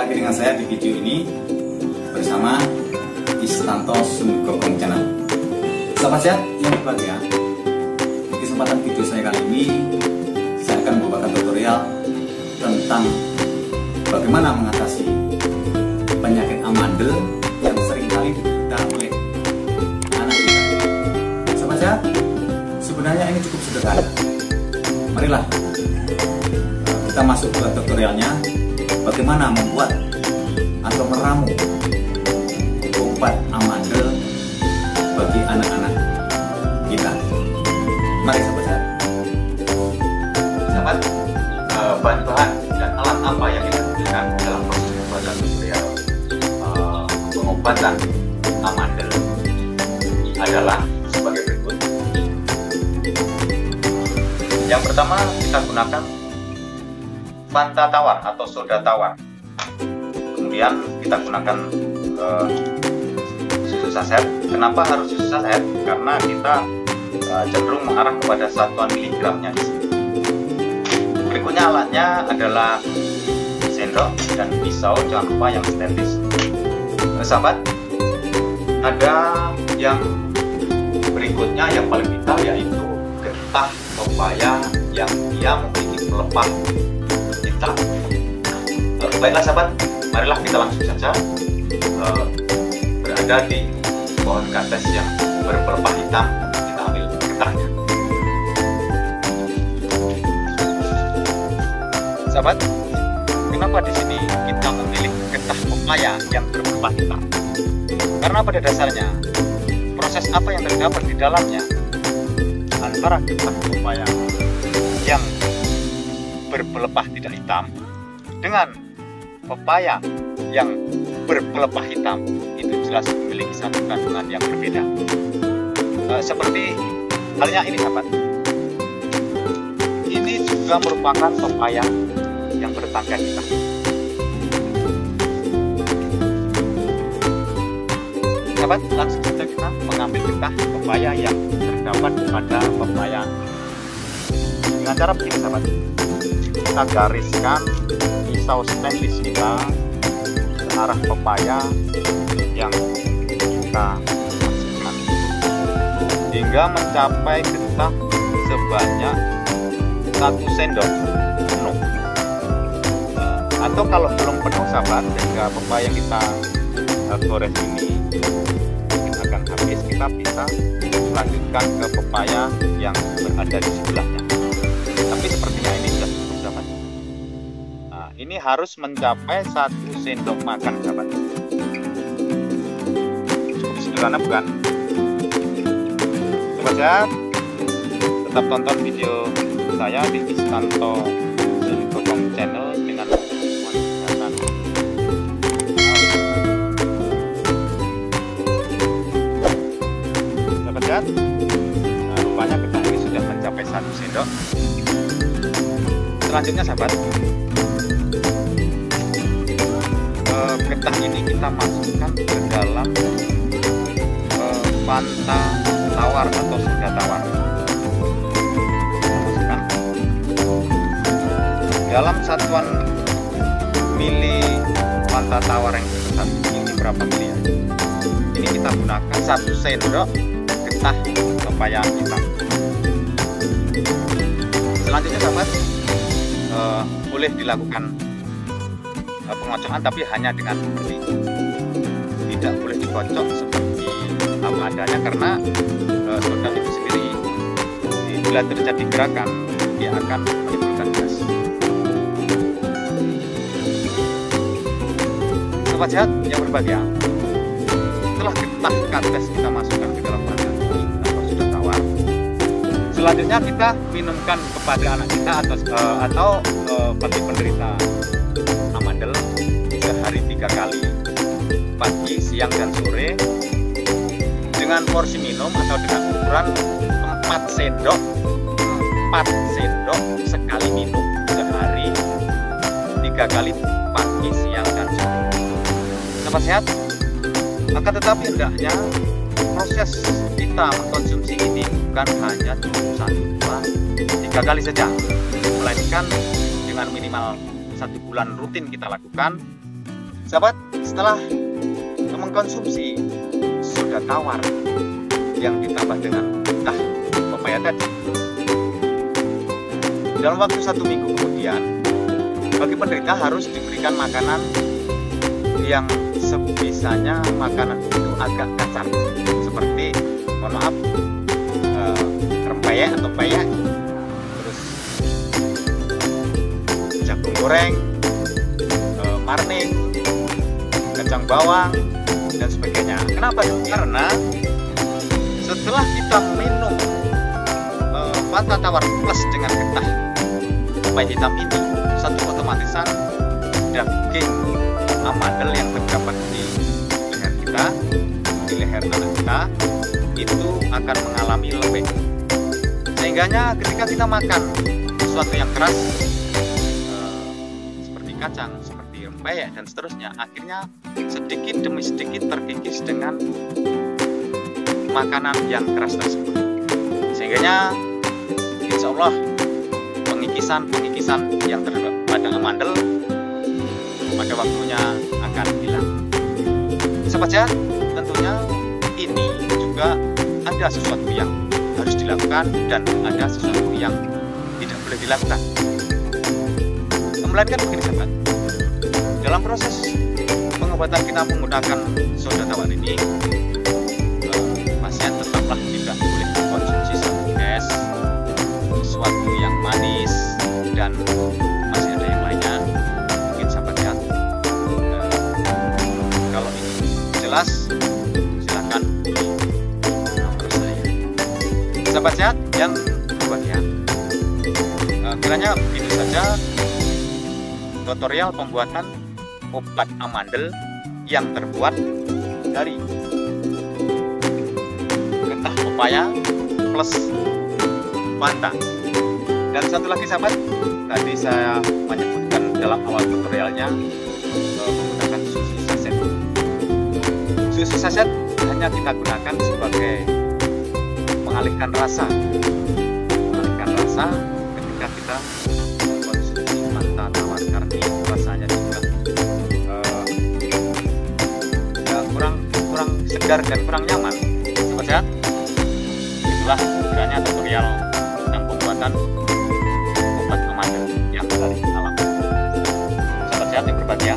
lagi dengan saya di video ini bersama Istanto Sumgokong Channel. Sahabat sehat yang berbahagia, di kesempatan video saya kali ini saya akan membawakan tutorial tentang bagaimana mengatasi penyakit amandel yang seringkali diderita oleh anak kita. Sahabat sehat, sebenarnya ini cukup sederhana. Marilah kita masuk ke tutorialnya, bagaimana membuat atau meramu obat amandel bagi anak-anak kita. Mari sahabat sehat. Sahabat, bahan-bahan dan alat apa yang kita gunakan dalam proses pembuatan tutorial pengobatan amandel adalah sebagai berikut. Yang pertama, kita gunakan Fanta tawar atau soda tawar. Kemudian kita gunakan susu saset. Kenapa harus susu saset? Karena kita cenderung mengarah kepada satuan miligramnya di sini. Berikutnya alatnya adalah sendok dan pisau, jangan lupa yang stainless. Sahabat, ada yang berikutnya yang paling vital, yaitu getah pepaya yang dia memiliki pelepah hitam. Baiklah sahabat, marilah kita langsung saja berada di pohon kates yang berpelepah hitam. Kita ambil getahnya. Sahabat, kenapa di sini kita memilih getah pepaya yang berpelepah hitam? Karena pada dasarnya proses apa yang terdapat di dalamnya antara getah pepaya yang berpelepah tidak hitam dengan pepaya yang berpelepah hitam itu jelas memiliki satu kandungan yang berbeda. Seperti halnya ini sahabat, ini juga merupakan pepaya yang bertangkai hitam. Sahabat, langsung saja kita mengambil getah pepaya yang terdapat pada pepaya. Dengan cara begini sahabat, kita gariskan pisau stainless kita ke arah pepaya yang kita masukkan hingga mencapai getah sebanyak 1 sendok penuh. Atau kalau belum penuh sahabat, sehingga pepaya kita gores ini akan habis, kita bisa lanjutkan ke pepaya yang berada di sebelahnya. Tapi sepertinya ini sudah cukup sahabat. Nah, ini harus mencapai 1 sendok makan sahabat. Cukup sederhana bukan? Sahabat sehat, tetap tonton video saya di Istanto Sumgokong Channel dengan kesehatan. Sahabat sehat, nah, rupanya getah ini sudah mencapai 1 sendok. Selanjutnya sahabat, getah ini kita masukkan ke dalam Fanta tawar atau soda tawar. Masukkan dalam satuan mili Fanta tawar yang sebesar ini berapa mili ya? Ini kita gunakan 1 sendok getah pepaya hitam. Selanjutnya sahabat, boleh dilakukan pengocokan tapi hanya dengan ini, tidak boleh dikocok seperti apa adanya, karena soda itu sendiri bila terjadi gerakan dia akan menimbulkan gas. Sobat sehat yang berbahagia, setelah getah kates kita masukkan ke dalam wadah ini atau soda tawar, selanjutnya kita minumkan kepada anak kita atau bagi penderita amandel sehari 3 kali, pagi, siang, dan sore, dengan porsi minum atau dengan ukuran 4 sendok sekali minum sehari 3 kali, pagi, siang, dan sore. Sahabat sehat, akan tetapi hendaknya proses kita mengkonsumsi ini bukan hanya cuma 1, 2, 3 kali saja, melainkan dengan minimal 1 bulan rutin kita lakukan, Sahabat, setelah mengkonsumsi soda tawar yang ditambah dengan getah pepaya tadi, dalam waktu 1 minggu kemudian, bagi penderita harus diberikan makanan yang sebisanya makanan itu agak kasar, seperti, mohon maaf, rempeyek atau peyek, terus jagung goreng, marning, kacang bawang, dan sebagainya. Kenapa? Karena setelah kita minum Fanta Tawar Plus dengan getah pepaya hitam ini, satu otomatisan daging amandel yang terdapat di leher kita, di leher anak kita, itu akan mengalami lembek. Sehingganya ketika kita makan sesuatu yang keras seperti kacang, seperti rempeyek dan seterusnya, akhirnya sedikit demi sedikit terkikis dengan makanan yang keras tersebut. Sehingganya insya Allah pengikisan yang terdapat pada amandel pada waktunya akan hilang. Sahabat sehat, tentunya ini juga ada sesuatu yang harus dilakukan dan ada sesuatu yang tidak boleh dilakukan. Melainkan begini sahabat, dalam proses pengobatan kita menggunakan soda tawar ini, pasien tetaplah tidak boleh mengkonsumsi satu es, sesuatu yang manis, dan masih ada yang lainnya. Mungkin sahabat sehat, kalau ini jelas silakan nomor saya. Sahabat sehat yang berbahagia, kiranya itu saja tutorial pembuatan obat amandel yang terbuat dari getah pepaya plus Fanta. Dan satu lagi sahabat, tadi saya menyebutkan dalam awal tutorialnya menggunakan susu saset. Susu saset hanya kita gunakan sebagai mengalihkan rasa ketika kita mengkonsumsi Fanta Tawar, karena rasanya juga kurang segar dan kurang nyaman. Sahabat sehat, itulah kiranya tutorial tentang pembuatan obat amandel yang dari alam. Sahabat sehat yang berbahagia,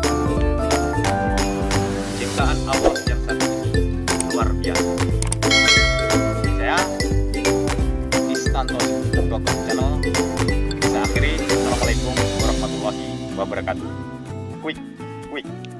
ciptaan Allah yang satu ini luar biasa. Saya Istanto Gokong Channel, saya akhiri. Assalamualaikum warahmatullahi wabarakatuh. Quick.